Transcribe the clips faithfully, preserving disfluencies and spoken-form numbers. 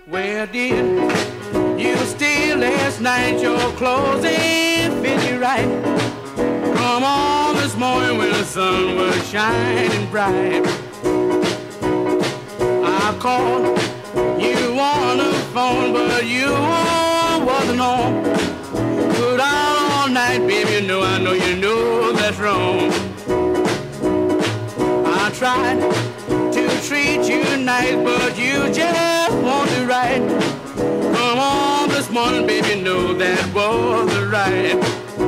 Where did you stay last night? Your clothes ain't fit you right. Come on this morning when the sun was shining bright. I called you on the phone, but you wasn't on. Put out all night, baby, you know, I know you know that's wrong. I tried to treat you nice, but you just want to right. Come on this morning, baby, know that wasn't right.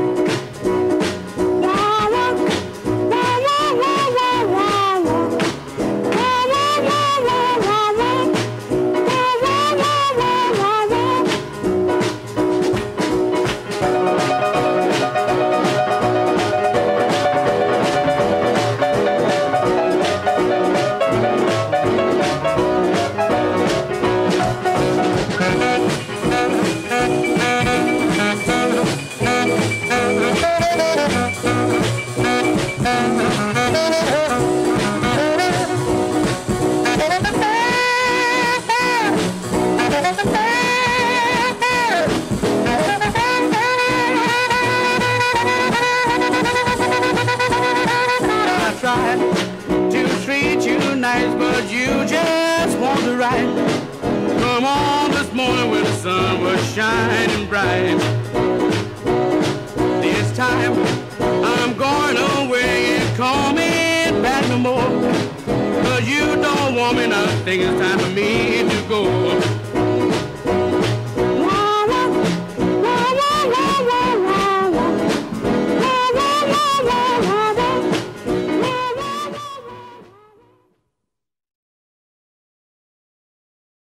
Come on this morning when the sun was shining bright. This time I'm going away and coming back no more. Cause you don't want me, now I think it's time for me